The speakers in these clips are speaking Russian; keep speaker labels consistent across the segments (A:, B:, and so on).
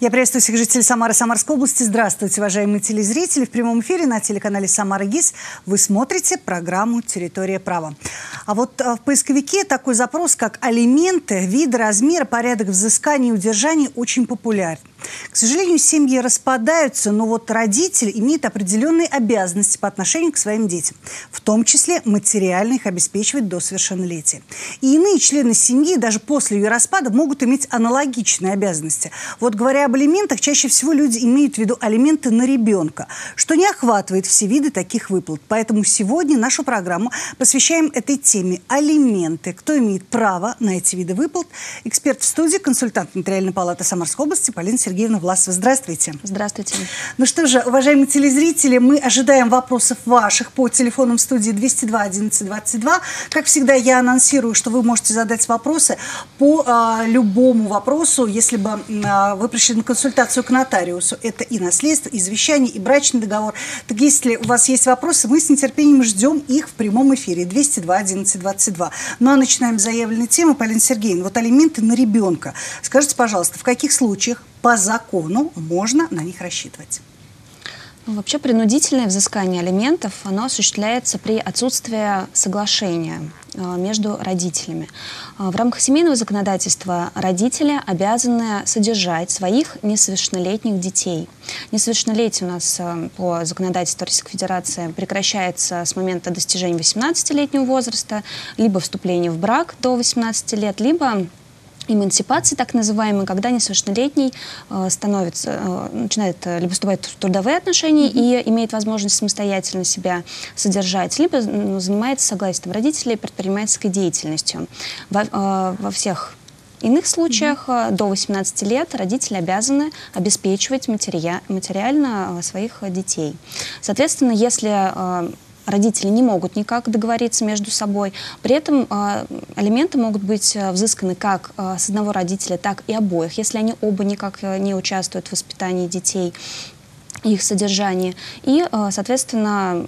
A: Я приветствую всех жителей Самары, Самарской области. Здравствуйте, уважаемые телезрители. В прямом эфире на телеканале «Самара ГИС» вы смотрите программу «Территория права». А вот в поисковике такой запрос, как алименты, виды, размеры, порядок взыскания и удержания очень популярен. К сожалению, семьи распадаются, но вот родители имеют определенные обязанности по отношению к своим детям, в том числе материально их обеспечивать до совершеннолетия. И иные члены семьи даже после ее распада могут иметь аналогичные обязанности. Вот говоря об алиментах, чаще всего люди имеют в виду алименты на ребенка, что не охватывает все виды таких выплат. Поэтому сегодня нашу программу посвящаем этой теме – алименты. Кто имеет право на эти виды выплат? Эксперт в студии, консультант Нотариальной палаты Самарской области Полина Сергеевна Власова. Здравствуйте.
B: Здравствуйте.
A: Ну что же, уважаемые телезрители, мы ожидаем вопросов ваших по телефонам студии 202 11 22. Как всегда, я анонсирую, что вы можете задать вопросы по любому вопросу, если бы вы пришли на консультацию к нотариусу. Это и наследство, и завещание, и брачный договор. Так если у вас есть вопросы, мы с нетерпением ждем их в прямом эфире. 202 11 22. Ну а начинаем с заявленной темы. Полина Сергеевна, вот алименты на ребенка. Скажите, пожалуйста, в каких случаях по закону можно на них рассчитывать?
B: Ну, вообще принудительное взыскание алиментов, оно осуществляется при отсутствии соглашения между родителями. В рамках семейного законодательства родители обязаны содержать своих несовершеннолетних детей. Несовершеннолетие у нас по законодательству Российской Федерации прекращается с момента достижения 18-летнего возраста, либо вступления в брак до 18 лет, либо эмансипации, так называемой, когда несовершеннолетний начинает либо вступать в трудовые отношения и имеет возможность самостоятельно себя содержать, либо занимается согласием родителей предпринимательской деятельностью. Во всех иных случаях до 18 лет родители обязаны обеспечивать материально своих детей. Соответственно, если родители не могут никак договориться между собой. При этом алименты могут быть взысканы как с одного родителя, так и обоих, если они оба никак не участвуют в воспитании детей, их содержании. И, соответственно,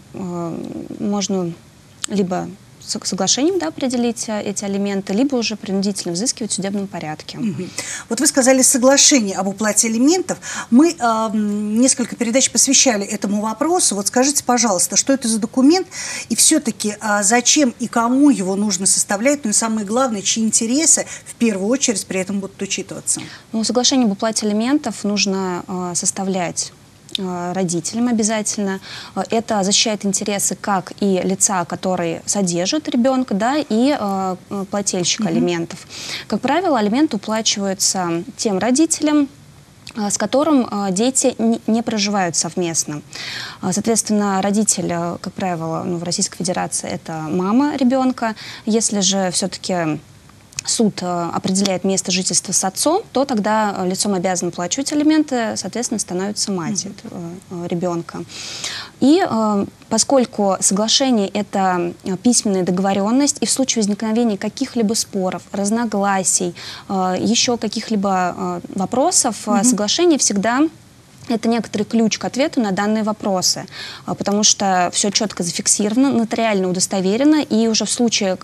B: можно либо соглашением определить эти алименты, либо уже принудительно взыскивать в судебном порядке.
A: Вот вы сказали соглашение об уплате алиментов. Мы несколько передач посвящали этому вопросу. Вот скажите, пожалуйста, что это за документ и все-таки зачем и кому его нужно составлять, ну и самое главное, чьи интересы в первую очередь при этом будут учитываться? Ну,
B: соглашение об уплате алиментов нужно составлять родителям обязательно. Это защищает интересы как и лица, который содержит ребенка, и плательщика алиментов. Как правило, алименты уплачиваются тем родителям, с которым дети не проживают совместно. Соответственно, родитель, как правило, в Российской Федерации это мама ребенка. Если же все-таки суд определяет место жительства с отцом, то тогда лицом, обязанным оплачивать алименты, соответственно, становится мать ребенка. И поскольку соглашение – это письменная договоренность, и в случае возникновения каких-либо споров, разногласий, еще каких-либо вопросов, соглашение всегда это некоторый ключ к ответу на данные вопросы, потому что все четко зафиксировано, нотариально удостоверено, и уже в случае,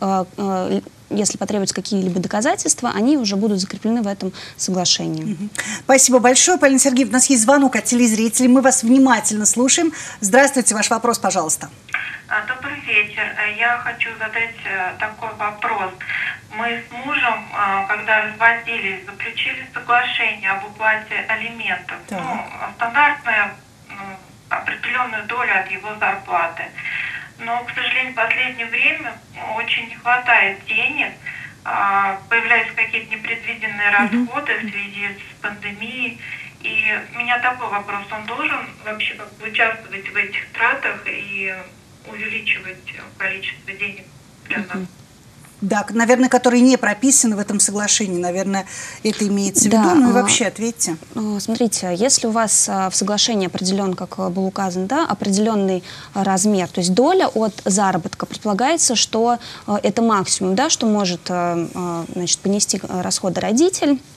B: если потребуются какие-либо доказательства, они уже будут закреплены в этом соглашении.
A: Спасибо большое, Полина Сергеевна. У нас есть звонок от телезрителей. Мы вас внимательно слушаем. Здравствуйте, ваш вопрос, пожалуйста.
C: Добрый вечер. Я хочу задать такой вопрос. Мы с мужем, когда разводились, заключили соглашение об уплате алиментов. Стандартная определенную долю от его зарплаты. Но, к сожалению, в последнее время очень не хватает денег, появляются какие-то непредвиденные расходы в связи с пандемией. И у меня такой вопрос, он должен вообще участвовать в этих тратах и увеличивать количество денег для нас?
A: Да, наверное, которые не прописаны в этом соглашении, наверное, это имеется в виду. Ну и вообще ответьте.
B: Смотрите, если у вас в соглашении определен, как был указан, определенный размер, то есть доля от заработка, предполагается, что это максимум, что может понести расходы родитель.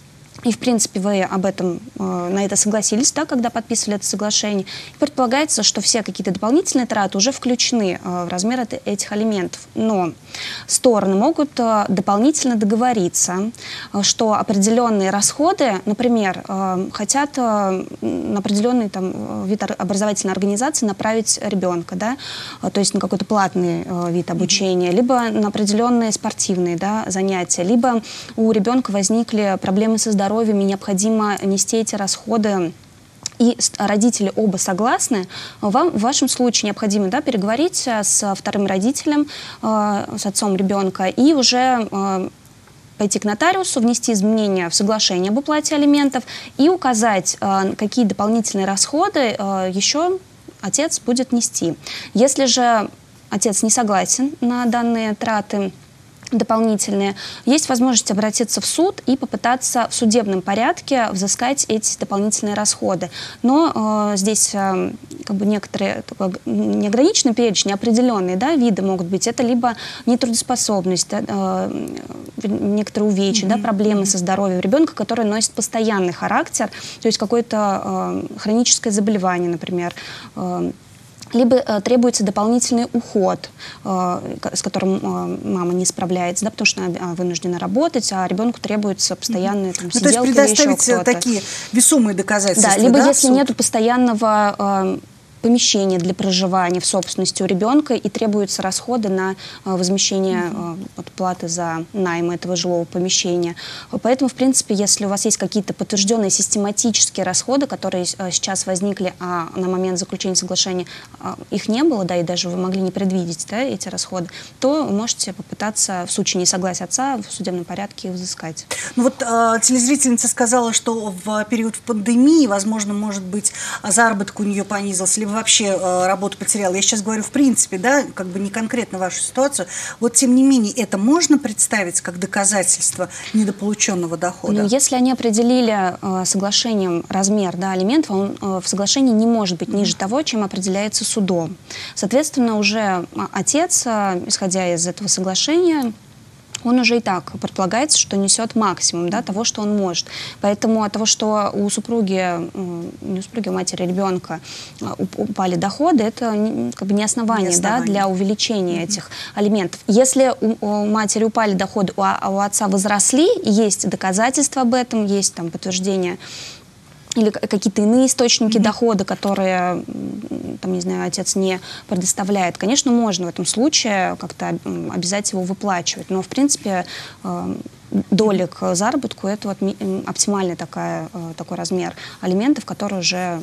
B: и, в принципе, вы об этом, на это согласились, да, когда подписывали это соглашение. И предполагается, что все какие-то дополнительные траты уже включены в размер этих алиментов. Но стороны могут дополнительно договориться, что определенные расходы, например, хотят на определенный вид образовательной организации направить ребенка, да, то есть на какой-то платный вид обучения, либо на определенные спортивные, да, занятия, либо у ребенка возникли проблемы со здоровьем, и необходимо нести эти расходы, и родители оба согласны, вам в вашем случае необходимо, да, переговорить с вторым родителем, с отцом ребенка, и уже пойти к нотариусу, внести изменения в соглашение об уплате алиментов и указать, какие дополнительные расходы еще отец будет нести. Если же отец не согласен на данные траты дополнительные, есть возможность обратиться в суд и попытаться в судебном порядке взыскать эти дополнительные расходы. Но здесь как бы некоторые неограниченный перечень, определенные, да, виды могут быть. Это либо нетрудоспособность, да, некоторые увечья, да, проблемы со здоровьем ребенка, которые носят постоянный характер, то есть какое-то хроническое заболевание, например, либо требуется дополнительный уход, с которым мама не справляется, да, потому что она вынуждена работать, а ребенку требуется постоянная сиделка,
A: то есть предоставить такие весомые доказательства.
B: Да, либо если нет постоянного помещение для проживания в собственности у ребенка и требуются расходы на возмещение платы за найм этого жилого помещения. Поэтому, в принципе, если у вас есть какие-то подтвержденные систематические расходы, которые сейчас возникли, а на момент заключения соглашения их не было, да, и даже вы могли не предвидеть, да, эти расходы, то вы можете попытаться в случае несогласия отца в судебном порядке их взыскать.
A: Ну вот телезрительница сказала, что в период пандемии, возможно, может быть, заработок у нее понизился, либо вообще работу потеряла. Я сейчас говорю в принципе, да, как бы не конкретно вашу ситуацию. Вот тем не менее, это можно представить как доказательство недополученного дохода?
B: Ну, если они определили соглашением размер, да, алиментов, он в соглашении не может быть ниже того, чем определяется судом. Соответственно, уже отец, исходя из этого соглашения, он уже и так предполагается, что несет максимум, да, того, что он может. Поэтому от того, что у супруги, не у супруги, у матери ребенка упали доходы, это как бы не основание, да, для увеличения этих алиментов. Если у матери упали доходы, а у отца возросли, есть доказательства об этом, есть там подтверждение или какие-то иные источники дохода, которые, там, не знаю, отец не предоставляет, конечно, можно в этом случае как-то обязать его выплачивать. Но, в принципе, доля к заработку – это вот оптимальный такой размер алиментов, который уже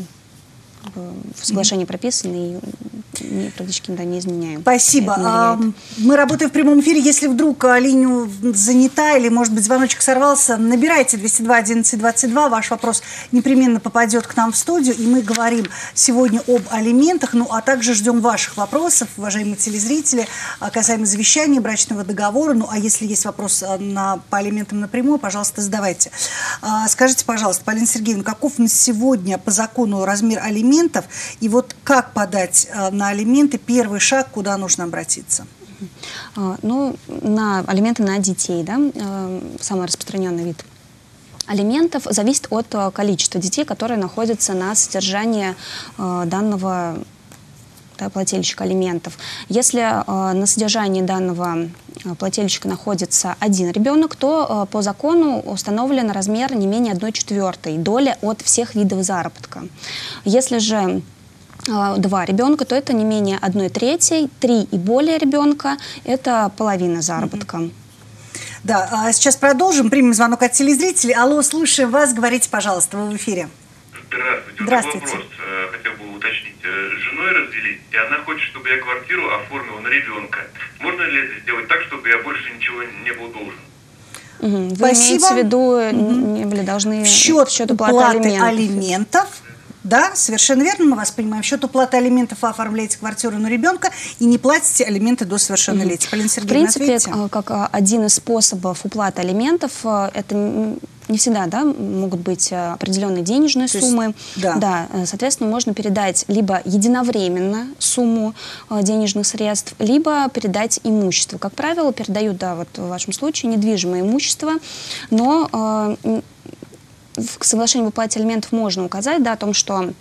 B: в соглашении прописан и практически не изменяем.
A: Спасибо. Мы работаем в прямом эфире. Если вдруг линию занята или, может быть, звоночек сорвался, набирайте 202-11-22. Ваш вопрос непременно попадет к нам в студию. И мы говорим сегодня об алиментах, ну а также ждем ваших вопросов, уважаемые телезрители, касаемо завещания, брачного договора. Ну а если есть вопрос по алиментам напрямую, пожалуйста, задавайте. Скажите, пожалуйста, Полина Сергеевна, каков на сегодня по закону размер алиментов? И вот как подать на алименты, первый шаг, куда нужно обратиться?
B: Ну, на алименты на детей, да, самый распространенный вид алиментов зависит от количества детей, которые находятся на содержании данного плательщика алиментов. Если на содержании данного плательщика находится один ребенок, то по закону установлен размер не менее 1/4 доли от всех видов заработка. Если же 2 ребенка, то это не менее 1/3, 3 и более ребенка – это половина заработка.
A: Да, сейчас продолжим. Примем звонок от телезрителей. Алло, слушаем вас. Говорите, пожалуйста, вы в эфире.
D: Здравствуйте.
A: Здравствуйте.
D: Вопрос хотел бы уточнить. С женой развелись, и она хочет, чтобы я квартиру оформила на ребенка. Можно ли это сделать так, чтобы я больше ничего не был должен?
B: Вы
A: Спасибо.
B: имеете в виду, не были должны
A: в счет уплаты алиментов. Да, совершенно верно, мы вас понимаем. В счет уплаты алиментов вы оформляете квартиру на ребенка и не платите алименты до совершеннолетия. Полина Сергеевна,
B: в принципе,
A: ответьте.
B: как один из способов уплаты алиментов, это не всегда, да, могут быть определенные денежные суммы. Да, соответственно, можно передать либо единовременно сумму денежных средств, либо передать имущество. Как правило, передают, да, вот в вашем случае недвижимое имущество, но в соглашении об уплате алиментов можно указать, да, о том, что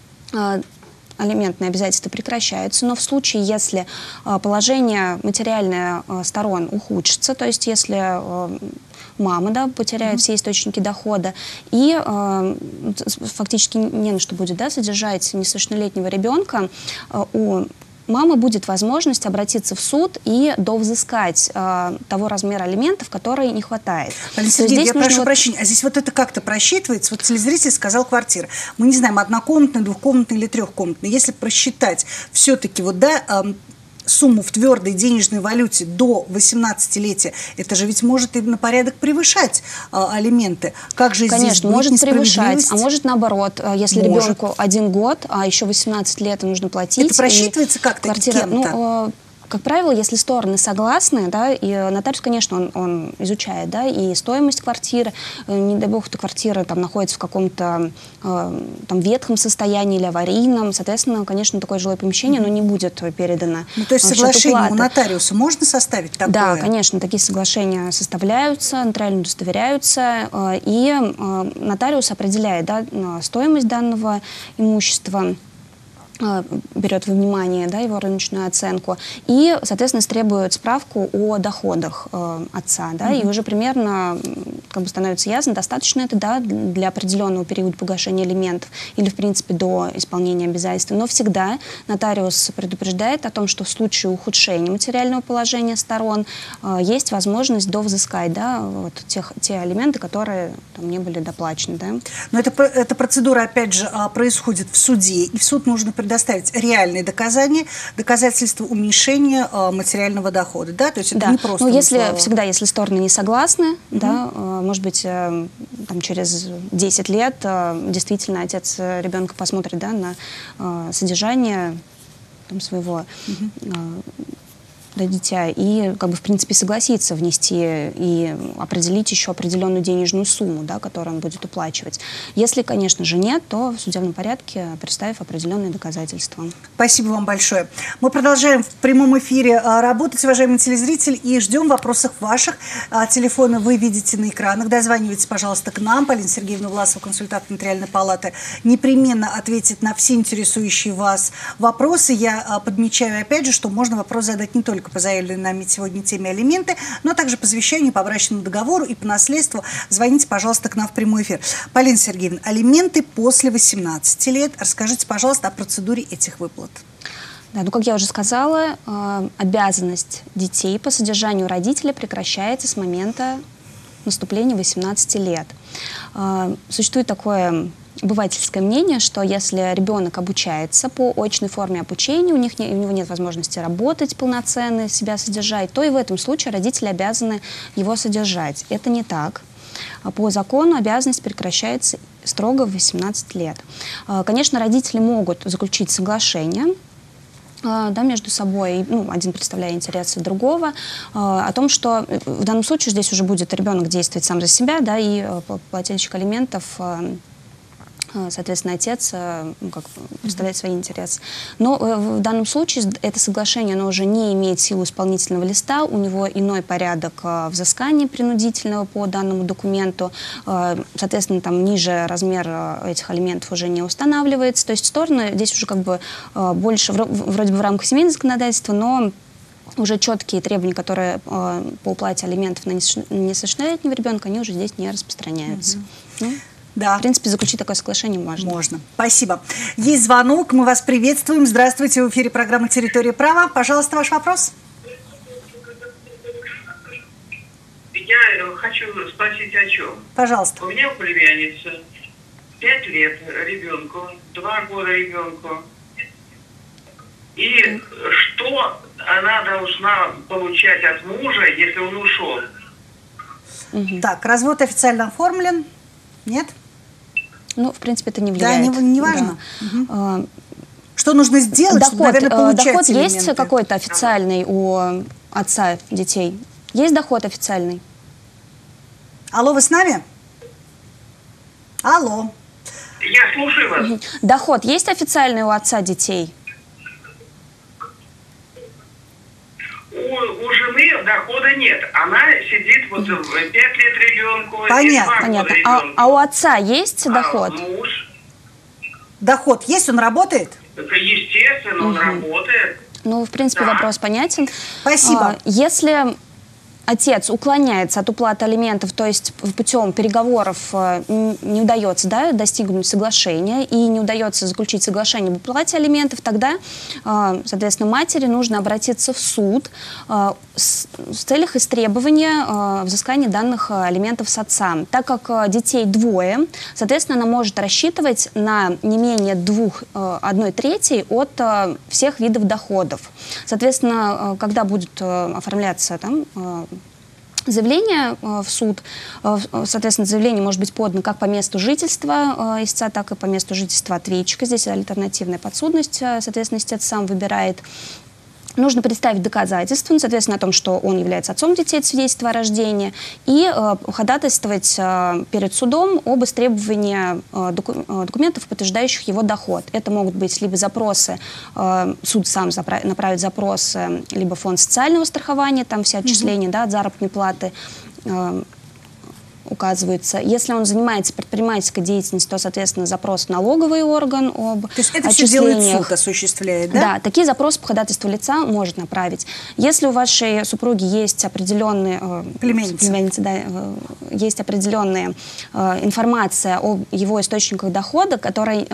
B: алиментные обязательства прекращаются, но в случае, если положение материальное сторон ухудшится, то есть если мама, да, потеряет все источники дохода, и фактически не на что будет, да, содержать несовершеннолетнего ребенка, у мамы будет возможность обратиться в суд и довзыскать того размера алиментов, который не хватает.
A: Полина Сергеевна, я прошу прощения, а здесь вот это как-то просчитывается? Вот телезритель сказал квартира. Мы не знаем, однокомнатная, двухкомнатная или трехкомнатная. Если просчитать все-таки вот, да, сумму в твердой денежной валюте до 18-летия, это же ведь может и на порядок превышать алименты. Как же
B: Конечно,
A: здесь будет
B: может превышать, а может наоборот, если ребенку 1 год, а еще 18 лет нужно платить.
A: Это просчитывается как-то кем-то?
B: Как правило, если стороны согласны, да, и нотариус, конечно, он изучает, да, и стоимость квартиры, не дай бог, эта квартира там находится в каком-то там ветхом состоянии или аварийном, соответственно, конечно, такое жилое помещение, оно не будет передано.
A: Ну, то есть соглашение у нотариуса можно составить такое?
B: Да, конечно, такие соглашения составляются, нотариально удостоверяются, и нотариус определяет, да, стоимость данного имущества, берет во внимание, да, его рыночную оценку и, соответственно, требует справку о доходах отца, да, и уже примерно как бы становится ясно, достаточно это, да, для определенного периода погашения алиментов или, в принципе, до исполнения обязательств. Но всегда нотариус предупреждает о том, что в случае ухудшения материального положения сторон есть возможность довзыскать, да, вот те алименты, которые там не были доплачены, да.
A: Но эта процедура, опять же, происходит в суде, и в суд нужно предоставить реальные доказательства уменьшения материального дохода, да, то есть это не просто.
B: Ну, если стороны не согласны, да, может быть, там, через 10 лет действительно отец ребенка посмотрит, да, на содержание там, своего дитя и, как бы, в принципе, согласится внести и определить еще определенную денежную сумму, да, которую он будет уплачивать. Если, конечно же, нет, то в судебном порядке представив определенные доказательства.
A: Спасибо вам большое. Мы продолжаем в прямом эфире работать, уважаемый телезритель, и ждем вопросов ваших. Телефоны вы видите на экранах. Дозванивайтесь, пожалуйста, к нам. Полина Сергеевна Власова, консультант Нотариальной палаты, непременно ответит на все интересующие вас вопросы. Я подмечаю, опять же, что можно вопрос задать не только по заявленной нами сегодня теме алименты, но также по завещанию, по брачному договору и по наследству. Звоните, пожалуйста, к нам в прямой эфир. Полина Сергеевна, алименты после 18 лет. Расскажите, пожалуйста, о процедуре этих выплат.
B: Да, ну, как я уже сказала, обязанность детей по содержанию родителя прекращается с момента наступления 18 лет. Существует такое обывательское мнение, что если ребенок обучается по очной форме обучения, у него нет возможности работать полноценно, себя содержать, то и в этом случае родители обязаны его содержать. Это не так. По закону обязанность прекращается строго в 18 лет. Конечно, родители могут заключить соглашение, да, между собой, ну, один представляя интересы другого, о том, что в данном случае здесь уже будет ребенок действовать сам за себя, да, и плательщик алиментов, соответственно, отец, ну, как представляет свои интересы. Но в данном случае это соглашение, оно уже не имеет силу исполнительного листа, у него иной порядок взыскания принудительного по данному документу, соответственно, там ниже размер этих алиментов уже не устанавливается, то есть стороны здесь уже как бы больше, вроде бы в рамках семейного законодательства, но уже четкие требования, которые по уплате алиментов на несовершеннолетнего ребенка, они уже здесь не распространяются.
A: Да.
B: В принципе, заключить такое соглашение можно.
A: Можно. Спасибо. Есть звонок, мы вас приветствуем. Здравствуйте, в эфире программы «Территория права». Пожалуйста, ваш вопрос.
E: Я хочу спросить о чем.
A: Пожалуйста.
E: У меня племянница, 5 лет ребенку, 2 года ребенку. И что она должна получать от мужа, если он ушел?
A: Так, развод официально оформлен? Нет?
B: Ну, в принципе, это не влияет.
A: Да, не важно.
B: Да.
A: Что нужно сделать, чтобы, наверное, получать
B: доход
A: элементы?
B: Есть какой-то официальный у отца детей? Есть доход официальный?
A: Алло, вы с нами? Алло.
E: Я слушаю вас.
B: Доход есть официальный у отца детей?
E: У жены дохода нет. Она сидит вот 5 лет ребенку,
A: Понятно.
E: и 2 года
B: Понятно.
E: ребенку.
B: А у отца есть доход?
E: Муж,
A: Доход есть, он работает?
E: это естественно, он работает.
B: Ну, в принципе,
E: Да.
B: вопрос понятен.
A: Спасибо.
B: Если отец уклоняется от уплаты алиментов, то есть путем переговоров не удается, да, достигнуть соглашения и не удается заключить соглашение об уплате алиментов, тогда, соответственно, матери нужно обратиться в суд с целях истребования взыскания данных алиментов с отца. Так как детей двое, соответственно, она может рассчитывать на не менее 1/3 от всех видов доходов. Соответственно, когда будет оформляться там заявление в суд, соответственно, заявление может быть подано как по месту жительства истца, так и по месту жительства ответчика. Здесь альтернативная подсудность, соответственно, истец сам выбирает. Нужно представить доказательства, соответственно, о том, что он является отцом детей, это свидетельство о рождении, и ходатайствовать перед судом об истребовании документов, подтверждающих его доход. Это могут быть либо запросы, суд сам направит запросы, либо фонд социального страхования, там все отчисления, да, от заработной платы указывается. Если он занимается предпринимательской деятельностью, то, соответственно, запрос в налоговый орган об
A: То есть это все делает суд, осуществляет, да?
B: Да, такие запросы по ходатайству лица может направить. Если у вашей супруги есть определенные... Племянницы, да, есть определенная информация о его источниках дохода, которая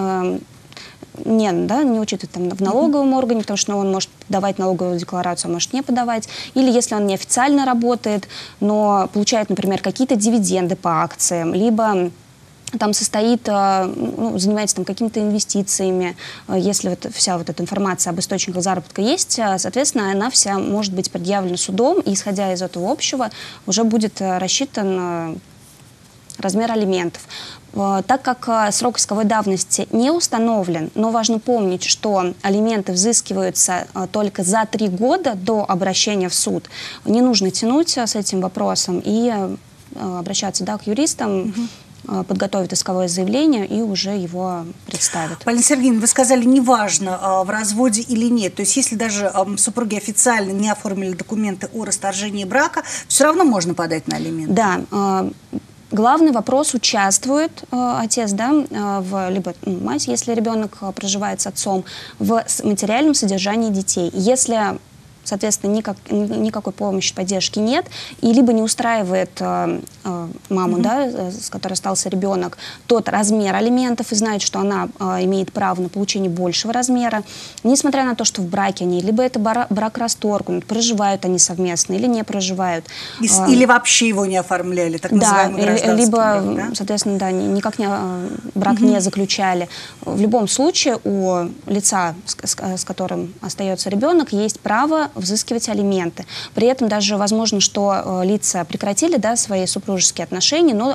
B: не учитывает там, в налоговом органе, потому что он может подавать налоговую декларацию, а может не подавать. Или если он неофициально работает, но получает, например, какие-то дивиденды по акциям, либо там состоит, занимается там какими-то инвестициями, если вот вся вот эта информация об источниках заработка есть, соответственно, она вся может быть предъявлена судом, и исходя из этого общего уже будет рассчитан размер алиментов. Так как срок исковой давности не установлен, но важно помнить, что алименты взыскиваются только за 3 года до обращения в суд, не нужно тянуть с этим вопросом и обращаться, да, к юристам, подготовят исковое заявление и уже его представят.
A: Полина Сергеевна, вы сказали, неважно, в разводе или нет. То есть если даже супруги официально не оформили документы о расторжении брака, все равно можно подать на алименты?
B: Да. Главный вопрос, участвует отец, да, либо мать, если ребенок проживает с отцом, в материальном содержании детей. Если, соответственно, никакой помощи, поддержки нет, и либо не устраивает маму, да, с которой остался ребенок, тот размер алиментов, и знает, что она имеет право на получение большего размера, несмотря на то, что в браке они, либо это брак расторгнут, проживают они совместно или не проживают.
A: Или вообще его не оформляли, так называемый гражданский брак, да?
B: Соответственно, да, никак брак не заключали. В любом случае у лица, с которым остается ребенок, есть право взыскивать алименты. При этом даже возможно, что лица прекратили, да, свои супружеские отношения, но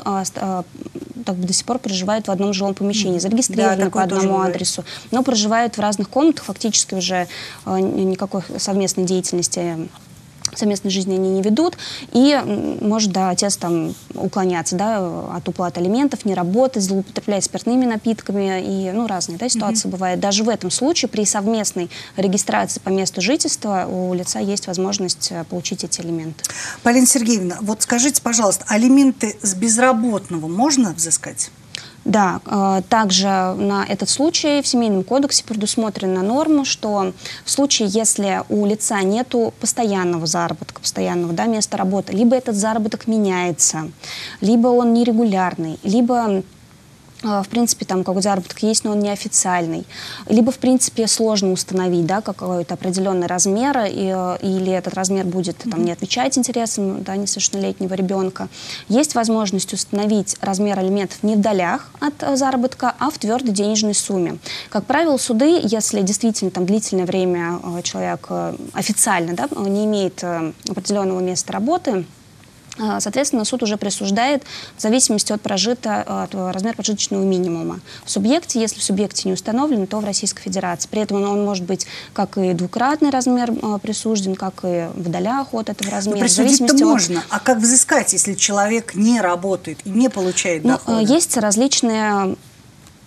B: до сих пор проживают в одном жилом помещении, зарегистрированы, да, по одному адресу, но проживают в разных комнатах, фактически уже никакой совместной деятельности, совместной жизни они не ведут, и может, да, отец там уклоняться, да, от уплаты алиментов, не работать, злоупотреблять спиртными напитками, и, разные, да, ситуации бывают. Даже в этом случае при совместной регистрации по месту жительства у лица есть возможность получить эти алименты.
A: Полина Сергеевна, вот скажите, пожалуйста, алименты с безработного можно взыскать?
B: Да, также на этот случай в Семейном кодексе предусмотрена норма, что в случае, если у лица нету постоянного заработка, постоянного, да, места работы, либо этот заработок меняется, либо он нерегулярный, либо в принципе, там какой заработок есть, но он неофициальный. Либо, в принципе, сложно установить, да, какой-то определенный размер, или этот размер будет там, не отвечать интересам, да, несовершеннолетнего ребенка. Есть возможность установить размер алиментов не в долях от заработка, а в твердой денежной сумме. Как правило, суды, если действительно там, длительное время человек официально, да, не имеет определенного места работы, соответственно, суд уже присуждает в зависимости от размера прожиточного минимума. В субъекте, если в субъекте не установлен, то в Российской Федерации. При этом он может быть как и двукратный размер присужден, как и в долях от этого размера.
A: Но присудить-то можно. А как взыскать, если человек не работает и не получает дохода?
B: Есть различные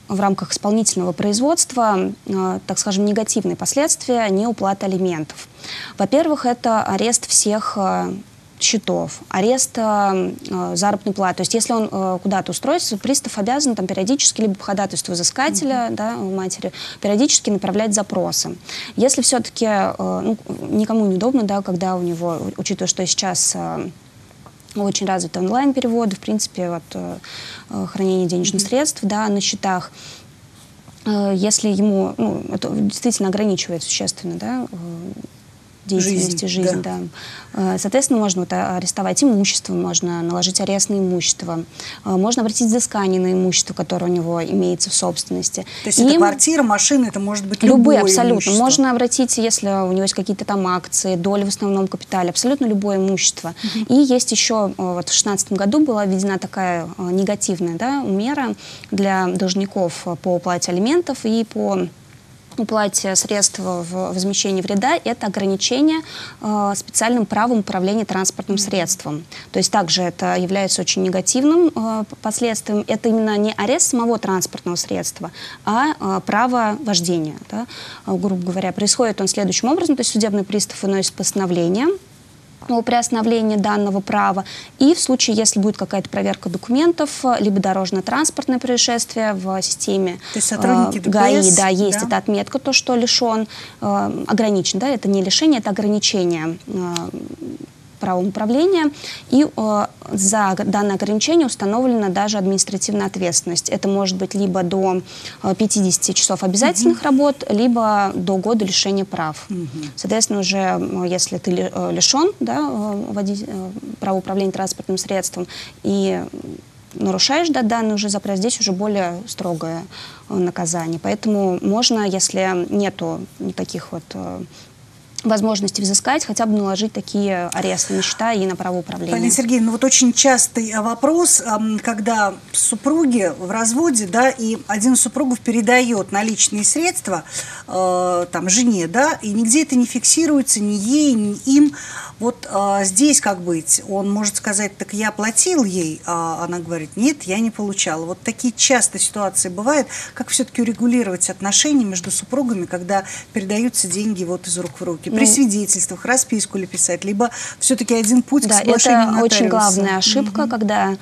B: в рамках исполнительного производства, так скажем, негативные последствия неуплаты алиментов. Во-первых, это арест всех счетов, арест заработной платы. То есть если он куда-то устроится, пристав обязан там периодически либо по ходатайству взыскателя, да, матери, периодически направлять запросы. Если все-таки никому неудобно, да, когда у него, учитывая, что сейчас очень развиты онлайн-переводы, в принципе, хранение денежных средств, да, на счетах, если ему, это действительно ограничивает существенно, да, деятельности, жизнь, да. Соответственно, можно арестовать имущество, можно наложить арест на имущество, можно обратить взыскание на имущество, которое у него имеется в собственности.
A: То есть это квартира, машина, это может быть любое
B: абсолютно.
A: Имущество.
B: Можно обратить, если у него есть какие-то там акции, доли в основном капитале, абсолютно любое имущество. И есть еще, в 2016 году была введена такая негативная, да, мера для должников по уплате алиментов и по уплате средств в возмещении вреда, это ограничение специальным правом управления транспортным средством. То есть также это является очень негативным последствием. Это именно не арест самого транспортного средства, а право вождения. Да? Грубо говоря, происходит он следующим образом, то есть судебный пристав выносит постановление о приостановлении данного права, и в случае, если будет какая-то проверка документов, либо дорожно-транспортное происшествие в системе ГАИ, да, есть эта отметка, то, что лишен, ограничен, да, это не лишение, это ограничение правом управления, и за данное ограничение установлена даже административная ответственность. Это может быть либо до 50 часов обязательных работ, либо до года лишения прав. Соответственно, уже если ты лишен, да, права управления транспортным средством и нарушаешь, да, данный уже запрет, здесь уже более строгое наказание. Поэтому можно, если нету никаких возможности взыскать, хотя бы наложить такие аресты на счета и на право управления.
A: Полина Сергеевна, очень частый вопрос, когда супруги в разводе, да, и один из супругов передает наличные средства жене, да, и нигде это не фиксируется ни ей, ни им. Здесь как быть? Он может сказать, так я платил ей, а она говорит, нет, я не получала. Такие частые ситуации бывают. Как все-таки урегулировать отношения между супругами, когда передаются деньги из рук в руки? При свидетельствах, расписку ли писать, либо все-таки один путь к соглашению нотариуса?
B: Это очень главная ошибка, когда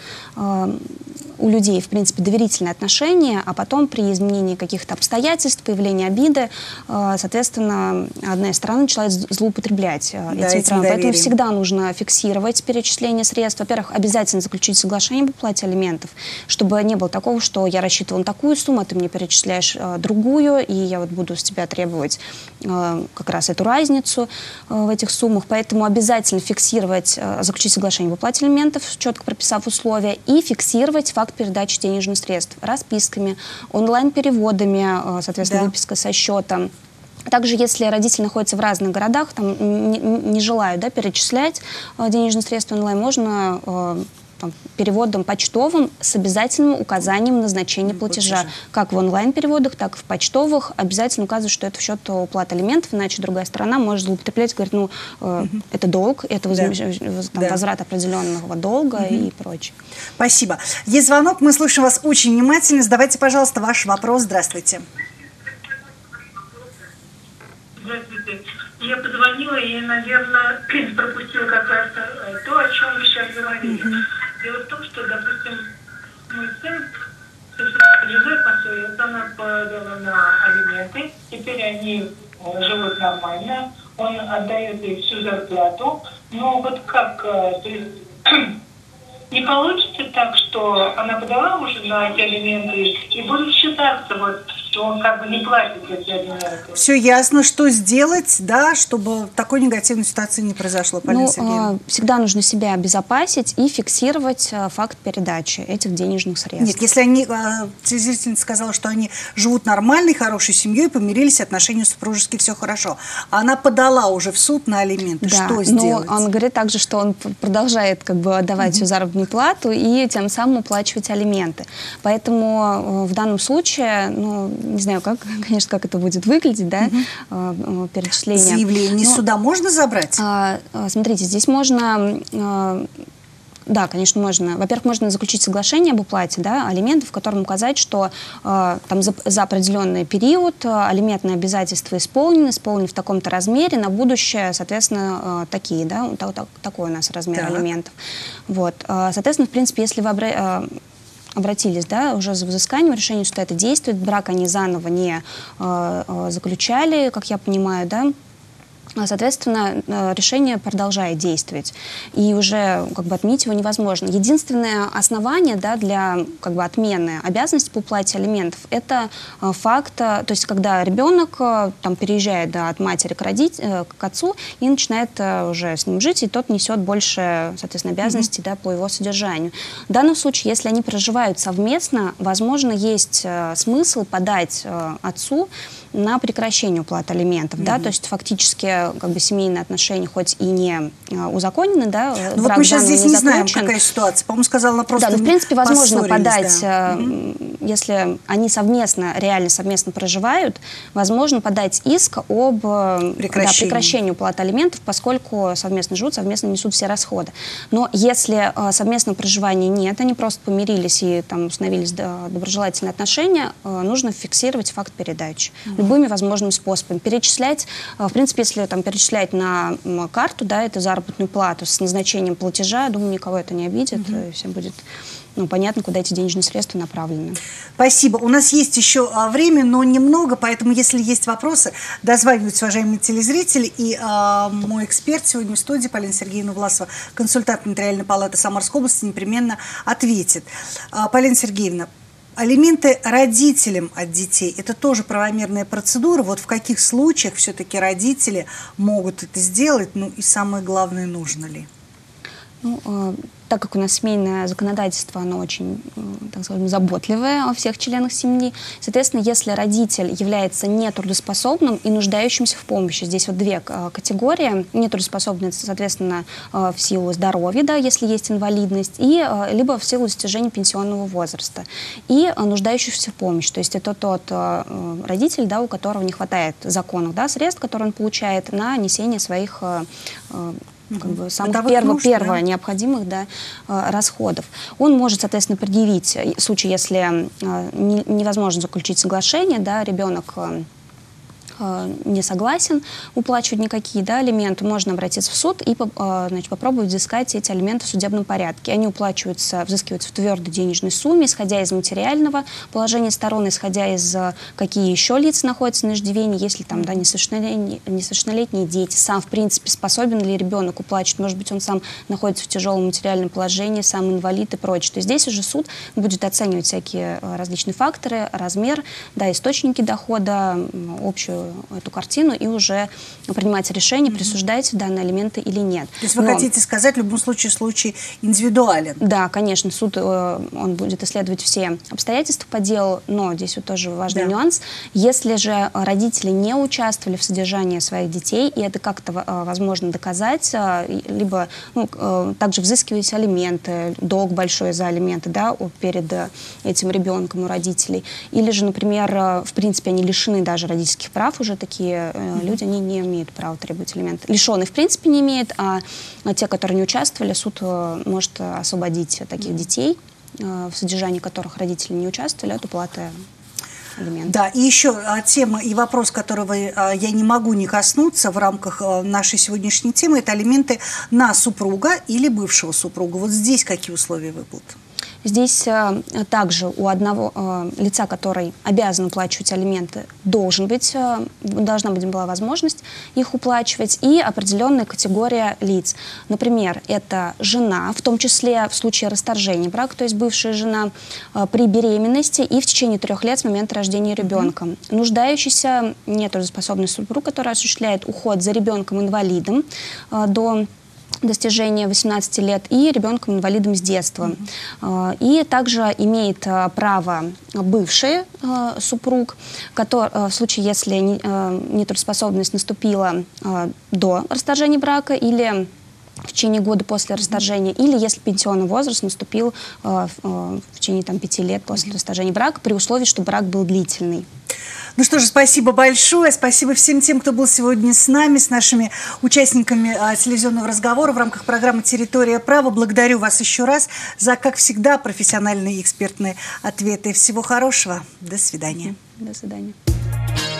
B: у людей, в принципе, доверительные отношения, а потом при изменении каких-то обстоятельств, появлении обиды, соответственно, одна из сторон начинает злоупотреблять этим правом. Поэтому всегда нужно фиксировать перечисление средств. Во-первых, обязательно заключить соглашение об уплате алиментов, чтобы не было такого, что я рассчитывал на такую сумму, а ты мне перечисляешь другую, и я буду с тебя требовать как раз эту разницу в этих суммах. Поэтому обязательно фиксировать, заключить соглашение об уплате алиментов, четко прописав условия, и фиксировать факт передачи денежных средств расписками, онлайн-переводами, соответственно, выписка со счета. Также, если родители находятся в разных городах, не желают, да, перечислять денежные средства онлайн, можно переводом почтовым с обязательным указанием назначения платежа. Как в онлайн-переводах, так и в почтовых. Обязательно указывать, что это в счет уплаты алиментов, иначе другая сторона может злоупотреблять, говорит, это долг, это возврат определенного долга и прочее.
A: Спасибо. Есть звонок, мы слушаем вас очень внимательно. Задавайте, пожалуйста, ваш вопрос. Здравствуйте.
C: Здравствуйте. Я позвонила и, наверное, пропустила как раз то, о чем вы сейчас говорили. Дело в том, что, допустим, мой сын, Джузеппе Мацуэс, она подала на алименты, теперь они живут нормально, он отдает ей всю зарплату, но как, то есть, не получится так, что она подала уже на эти алименты и будет считаться, что он как бы не платит эти алименты.
A: Все ясно, что сделать, да, чтобы такой негативной ситуации не произошло, Полина Сергеевна?
B: Всегда нужно себя обезопасить и фиксировать факт передачи этих денежных средств.
A: Нет, если они, телезрительница сказала, что они живут нормальной, хорошей семьей, помирились, отношения супружеские, все хорошо. А она подала уже в суд на алименты.
B: Да,
A: что сделать?
B: Но он говорит также, что он продолжает отдавать всю заработную плату и тем самым уплачивать алименты. Поэтому в данном случае, не знаю, конечно, как это будет выглядеть, да, перечисление.
A: Заявление суда можно забрать?
B: Смотрите, здесь можно Да, конечно, можно. Во-первых, можно заключить соглашение об уплате, да, алиментов, в котором указать, что там за определенный период алиментные обязательства исполнены в таком-то размере, на будущее, соответственно, такие, да, такой у нас размер алиментов. Вот. Соответственно, в принципе, если вы обратились, да, уже за взысканием, решение суда это действует, брак они заново не заключали, как я понимаю, да. Соответственно, решение продолжает действовать, и уже как бы отменить его невозможно. Единственное основание, да, для как бы отмены обязанности по уплате алиментов – это факт, то есть когда ребенок там переезжает, да, от матери к отцу и начинает уже с ним жить, и тот несет больше, соответственно, обязанностей, да, по его содержанию. В данном случае, если они проживают совместно, возможно, есть смысл подать отцу на прекращение уплаты алиментов, да, то есть фактически как бы семейные отношения хоть и не узаконены, да,
A: ну, вот мы сейчас здесь не знаем, какая ситуация. По-моему, сказала она просто.
B: Да, но в принципе возможно подать,
A: да.
B: Если они реально совместно проживают, возможно подать иск об прекращении уплаты алиментов, поскольку совместно живут, совместно несут все расходы. Но если совместного проживания нет, они просто помирились и там установились доброжелательные отношения, нужно фиксировать факт передачи любыми возможными способами. Перечислять, в принципе, если там перечислять на карту, да, эту заработную плату с назначением платежа, думаю, никого это не обидит, и всем будет понятно, куда эти денежные средства направлены.
A: Спасибо. У нас есть еще время, но немного, поэтому, если есть вопросы, дозванивайтесь, уважаемые телезрители. И мой эксперт сегодня в студии, Полина Сергеевна Власова, консультант Нотариальной палаты Самарской области, непременно ответит. Полина Сергеевна, алименты родителям от детей – это тоже правомерная процедура. Вот в каких случаях все-таки родители могут это сделать? Ну и самое главное, нужно ли?
B: Ну, так как у нас семейное законодательство, оно очень, так скажем, заботливое о всех членах семьи, соответственно, если родитель является нетрудоспособным и нуждающимся в помощи, здесь вот две категории: нетрудоспособный, соответственно, в силу здоровья, да, если есть инвалидность, и либо в силу достижения пенсионного возраста, и нуждающийся в помощи, то есть это тот родитель, да, у которого не хватает законных, да, средств, которые он получает на несение своих как бы самых первых необходимых, да, расходов. Он может, соответственно, предъявить, в случае, если невозможно заключить соглашение, да, ребенок не согласен уплачивать никакие, да, алименты, можно обратиться в суд и значит, попробовать взыскать эти алименты в судебном порядке. Они взыскиваются в твердой денежной сумме, исходя из материального положения сторон, исходя из какие еще лица находятся на иждивении, если там, да, несовершеннолетние дети, сам, в принципе, способен ли ребенок уплачивать, может быть, он сам находится в тяжелом материальном положении, сам инвалид и прочее. То есть здесь уже суд будет оценивать всякие различные факторы, размер, да, источники дохода, общую эту картину и уже принимать решение, присуждать данные алименты или нет.
A: То есть вы хотите сказать, в любом случае, случай индивидуален? Да,
B: конечно, суд он будет исследовать все обстоятельства по делу, но здесь вот тоже важный нюанс. Если же родители не участвовали в содержании своих детей, и это как-то возможно доказать, либо также взыскивать алименты, долг большой за алименты, да, перед этим ребенком у родителей, или же, например, в принципе, они лишены даже родительских прав, уже такие люди, они не имеют права требовать алименты. Лишенные, в принципе, не имеют, а те, которые не участвовали, суд может освободить таких детей, в содержании которых родители не участвовали, от уплаты алиментов.
A: Да, и еще тема и вопрос, которого я не могу не коснуться в рамках нашей сегодняшней темы, это алименты на супруга или бывшего супруга. Вот здесь какие условия выплаты?
B: Здесь также у одного лица, который обязан уплачивать алименты, должна была возможность их уплачивать, и определенная категория лиц. Например, это жена, в том числе в случае расторжения брака, то есть бывшая жена, при беременности и в течение 3 лет с момента рождения ребенка. Нуждающийся нетрудоспособный супруг, который осуществляет уход за ребенком-инвалидом до достижения 18 лет и ребенком-инвалидом с детства. И также имеет право бывший супруг, который, в случае, если нетрудоспособность наступила до расторжения брака или в течение года после расторжения, или если пенсионный возраст наступил в течение 5 лет после расторжения брака, при условии, что брак был длительный.
A: Ну что же, спасибо большое. Спасибо всем тем, кто был сегодня с нами, с нашими участниками телевизионного разговора в рамках программы «Территория права». Благодарю вас еще раз за, как всегда, профессиональные и экспертные ответы. Всего хорошего. До свидания.
B: До свидания.